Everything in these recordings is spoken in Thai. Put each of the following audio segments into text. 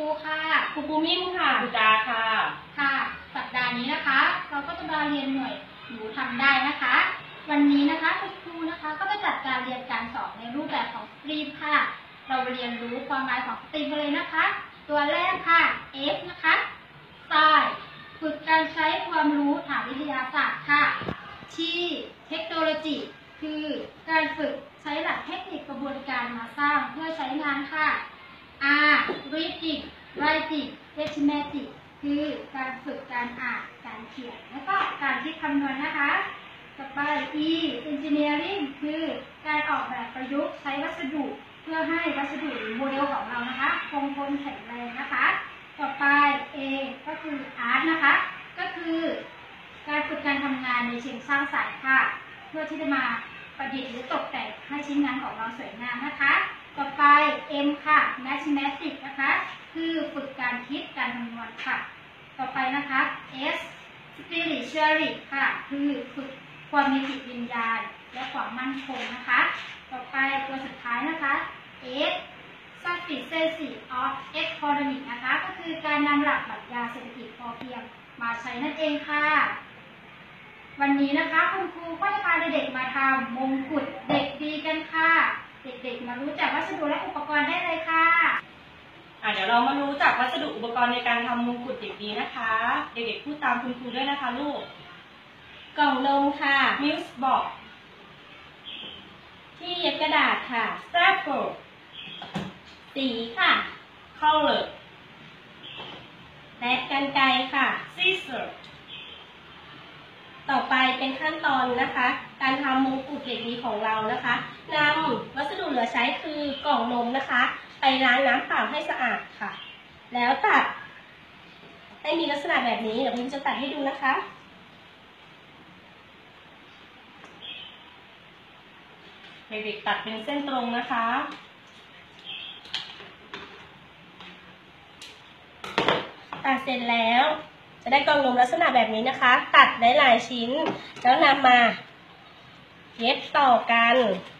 ค่ะครูมิ่งค่ะครูจาค่ะค่ะสัปดาห์นี้นะคะเราก็จะมาเรียนหน่วยหนูทำได้นะคะวันนี้นะคะคุณครูนะคะก็จะจัดการเรียนการสอนในรูปแบบของสตรีมค่ะเราเรียนรู้ความหมายของสตรีมกันเลยนะคะตัวแรกค่ะ S นะคะ Science ฝึกการใช้ความรู้ทางวิทยาศาสตร์ค่ะ T Technology คือการฝึกใช้หลักเทคนิคกระบวนการมาสร้างเพื่อใช้งานค่ะ R Reading Writing Arithmetic คือการฝึกการอ่านการเขียนและก็การคิดคำนวณนะคะต่อไป E Engineering คือการออกแบบประยุกต์ใช้วัสดุเพื่อให้วัสดุหรือโมเดลของเรานะคะคงทนแข็งแรงนะคะต่อไป A ก็คือ Art นะคะก็คือการฝึกการทำงานในเชิงสร้างสรรค์ค่ะเพื่อที่จะมาประดิษฐ์หรือตกแต่งให้ชิ้นงานของเราสวยงามนะคะต่อไป M ค่ะ Mathematics นะคะคือฝึกการคิดการคำนวณค่ะต่อไปนะคะ S Spirituality ค่ะคือฝึกความมีจิตวิญญาณและความมั่นคงนะคะต่อไปตัวสุดท้ายนะคะ S Sufficiency of Economic นะคะก็คือการนำหลักปรัชญาเศรษฐกิจพอเพียงมาใช้นั่นเองค่ะวันนี้นะคะคุณครูก็จะพาเด็กๆมาทำมงกุฎเด็กดีกันค่ะเด็กๆมารู้จักวัสดุและอุปกรณ์ได้เลยค่ะเดี๋ยวเรามารู้จักวัสดุอุปกรณ์ในการทำมงกุฎเด็กดีนะคะเด็กๆพูดตามคุณครูด้วยนะคะลูกกล่องนมค่ะมิลส์บ็อกที่เย็บกระดาษค่ะสแตรปเปิลสีค่ะคัลเลอร์และกรรไกรค่ะซีเซอร์ต่อไปเป็นขั้นตอนนะคะการทำมงกุฎเด็กดีของเรานะคะนำวัสดุเหลือใช้คือกล่องนมนะคะไปล้างน้ำเปล่าให้สะอาดค่ะแล้วตัดให้มีลักษณะแบบนี้เดี๋ยวพิมจะตัดให้ดูนะคะเด็กๆตัดเป็นเส้นตรงนะคะตัดเสร็จแล้วจะได้กล่องนมลักษณะแบบนี้นะคะตัดได้หลายชิ้นแล้วนำมาเย็บต่อกัน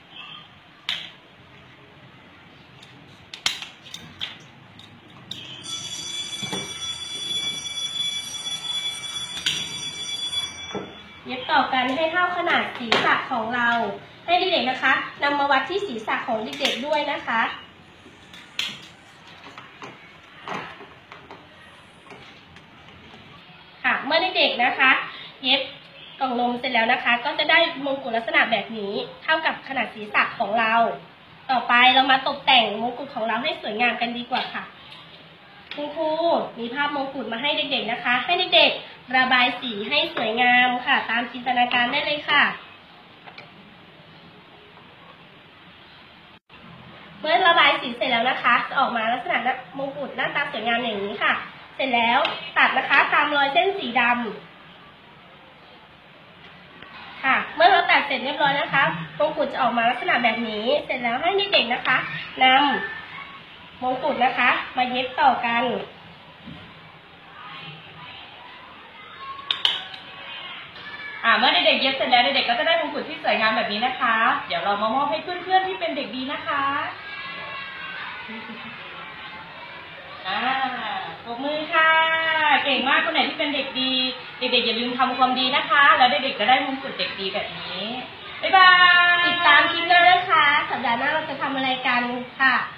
เย็บต่อกันให้เท่าขนาดศีรษะของเราให้เด็กๆนะคะนำมาวัดที่ศีรษะของเด็กๆด้วยนะคะเมื่อเด็กๆนะคะเย็บกล่องนมเสร็จแล้วนะคะก็จะได้มงกุฎลักษณะแบบนี้เท่ากับขนาดศีรษะของเราต่อไปเรามาตกแต่งมงกุฎของเราให้สวยงามกันดีกว่าค่ะคุณครูมีภาพมงกุฎมาให้เด็กๆนะคะให้เด็กๆระบายสีให้สวยงามค่ะตามจินตนาการได้เลยค่ะเมื่อระบายสีเสร็จแล้วนะคะจะออกมาลักษณะมงกุฎหน้าตาสวยงามอย่างนี้ค่ะเสร็จแล้วตัดนะคะตามรอยเส้นสีดำค่ะเมื่อเราตัดเสร็จเรียบร้อยนะคะมงกุฎจะออกมาลักษณะแบบนี้เสร็จแล้วให้เด็กๆนะคะนำมงกุฎนะคะมาเย็บต่อกันเมื่อเด็กๆเย็บเสร็จแล้วเด็กๆก็จะได้มงกุฎที่สวยงามแบบนี้นะคะเดี๋ยวเรามามอบให้เพื่อนๆที่เป็นเด็กดีนะคะปรบมือค่ะเก่งมากคนไหนที่เป็นเด็กดีเด็กๆอย่าลืมทำความดีนะคะแล้วเด็กๆจะได้มงกุฎเด็กดีแบบนี้บ๊ายบายติดตามคลิปหน้านะคะสัปดาห์หน้าเราจะทำอะไรกันค่ะ